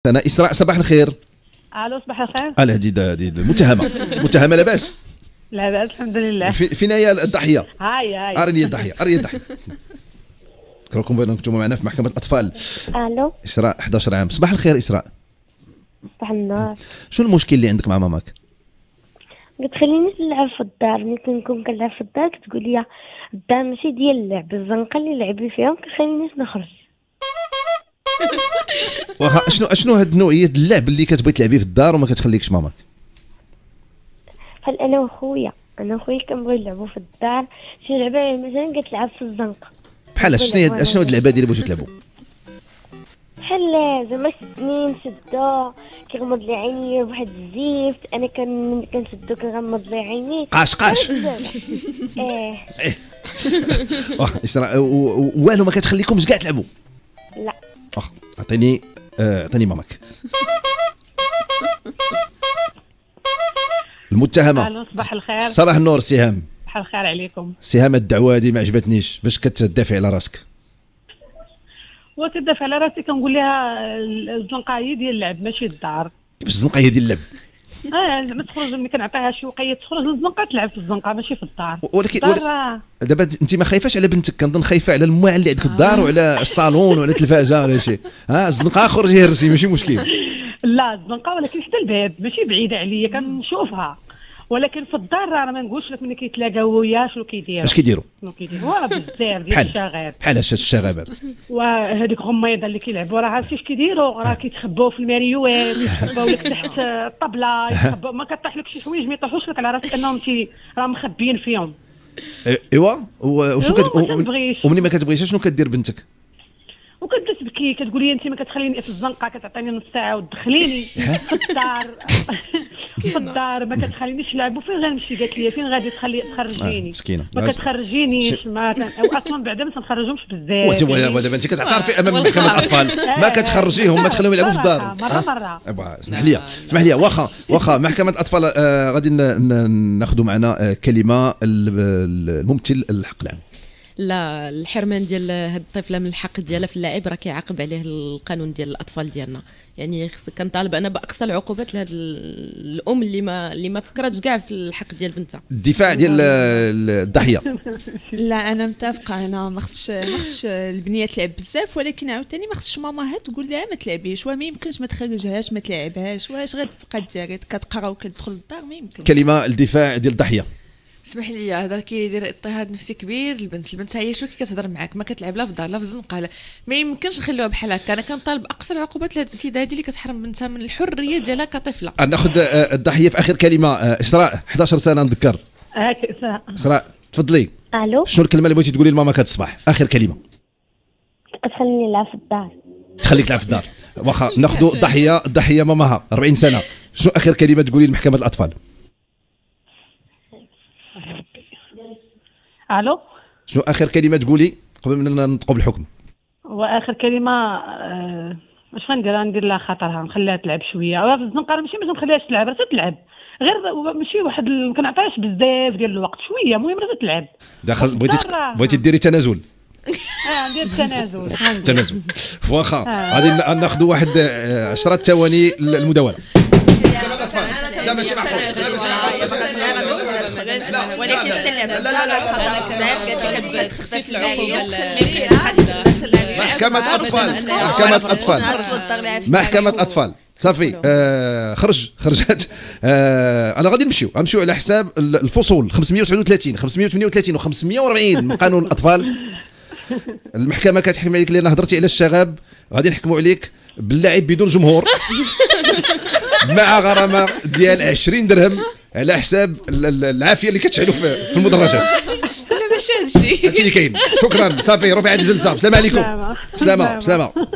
أنا إسراء، صباح الخير. الو صباح الخير. هذه متهمة لاباس؟ لا بأس الحمد لله. فين هي الضحية؟ هاي أرني الضحية. كرهكم بأنكم كنتم معنا في محكمة الأطفال. الو إسراء 11 عام. صباح الخير إسراء. صباح النور. شو المشكل اللي عندك مع ماماك؟ قلت خليني نلعب في الدار، ملي كنكون كنلعب في الدار كتقول لي الدار ماشي ديال اللعب، الزنقه اللي لعبي فيها ما كتخلينيش نخرج. شنو هاد نوعية اللعب اللي كتبغي تلعبي في الدار وما كتخليكش ماماك؟ بحال انا وخويا كنبغيو نلعبوا في الدار شي لعبه مثلا كتلعب في الزنقه. بحال شنو هاد اللعبه اللي بغيتو تلعبوا؟ بحال زعما شدني نشدو كيغمض لي عيني بواحد الزيفت، انا كنشدو كنغمض لي عيني قاش ايه إسراء والو ما كتخليكمش كاع تلعبوا؟ لا. عطيني ماماك. المتهمة. الو صباح الخير. صباح النور سهام. صباح الخير عليكم. سهام، الدعوة هذه ما عجبتنيش، باش كتدافع على راسك؟ وكتدافع على راسي كنقول لها الزنقه هي ديال اللعب ماشي الدار. كيفاش الزنقة هي ديال اللعب؟ زعما تخرج ملي كنعطيها شي وقيته تخرج للزنقه تلعب في الزنقه ماشي في الدار. ولكن دابا انت ما خايفاش على بنتك؟ كنظن خايفه على المواعن اللي عندك في الدار وعلى الصالون وعلى التلفازه ولا شي. الزنقه خرجي هرسي ماشي مشكل. لا الزنقه ولكن حتى الباب ماشي بعيده عليا كنشوفها، ولكن في الدار راه ما نقولش لك ملي كيتلاقاو وياه شنو كيديروا. اش كيديروا؟ بزاف ديال الشغاب. بحال اش الشغابات وهذيك غميضه اللي كيلعبوا راه عرفتي اش كيديروا، راه كيتخباو في الماريوات، يتخباو لك تحت الطبله، يتخباو ما كطيح لك شي حوايج ما يطيحوش لك على راسك انهم راه مخبيين فيهم. ايوا ومنين ما كتبغيش شنو كدير بنتك؟ وكتبدا تبكي كتقول لي انت ما كتخليني في الزنقه، كتعطيني نص ساعه وتدخليني في الدار في الدار ما كتخلينيش نلعب. وفين غنمشي؟ قالت لي فين غادي تخرجيني؟ مسكينه ما كتخرجينيش اصلا بعدا ما تنخرجهمش بزاف. دابا انت كتعترفي امام محكمه الاطفال ما كتخرجيهم، ما تخليهم يلعبوا في الدار. مره اسمح لي واخا محكمه الاطفال غادي ناخذوا معنا كلمه الممثل الحق العام. لا، الحرمان ديال هاد الطفله من الحق ديالها في اللاعب راه كيعاقب عليه القانون ديال الاطفال ديالنا، يعني كنطالب انا باقصى العقوبات لهاد الام اللي ما فكرتش كاع في الحق ديال بنتها. الدفاع ديال الضحيه. لا انا متفقه، انا ما خصش البنيه تلعب بزاف، ولكن عاوتاني ما خصش ماماها تقول لها ما تلعبيش، وما يمكنش ما تخرجهاش ما تلعبهاش، واش غتبقى ديري كتقرا وكتدخل للدار؟ ما يمكنش. كلمه الدفاع ديال الضحيه. اسمح لي، هذا كيدير اضطهاد نفسي كبير البنت هي شو كتهضر معاك، ما كتلعب لا في الدار لا في الزنقه، ما يمكنش نخليوها بحال هكا. انا كنطالب اقصى العقوبات لهاد السيده هذه اللي كتحرم بنتها من الحريه ديالها كطفله. ناخذ الضحيه في اخر كلمه. اسراء 11 سنه نذكر. اسراء تفضلي. الو شنو الكلمه اللي بغيتي تقولي لماماك هاد الصباح؟ اخر كلمه. تخليني نلعب في الدار. تخليك تلعب في الدار. واخا ناخذوا الضحيه ماماها 40 سنه. شنو اخر كلمه تقولي لمحكمه الاطفال؟ الو شنو اخر كلمه تقولي قبل ما ننطقوا بالحكم؟ واخر كلمه اش غندير لها خاطرها، نخليها تلعب شويه. راه في الزنقه ماشي باش نخليهاش تلعب، راه تلعب غير ماشي واحد ما كنعطيهاش بزاف ديال الوقت، شويه المهم راه تلعب. بغيتي ديري تنازل؟ ندير تنازل. واخا غادي ناخذوا واحد 10 ثواني المداوله. لا ماشي ولكن تلعب بزاف خطر بزاف، قالت لك كتبغي تخفف العقوبه. محكمة أطفال صافي. خرجت. انا غادي نمشيو على حساب الفصول 539 538 و540 من قانون الاطفال. المحكمه كتحكم عليك لان هضرتي على الشغاب، غادي نحكموا عليك باللعب بدون جمهور مع غرامه ديال 20 درهم على حساب العافيه اللي كتشعلوا في المدرجات. لا ماشي هادشي اللي كاين. شكرا صافي، رفع الجلسه. السلام عليكم. سلامه.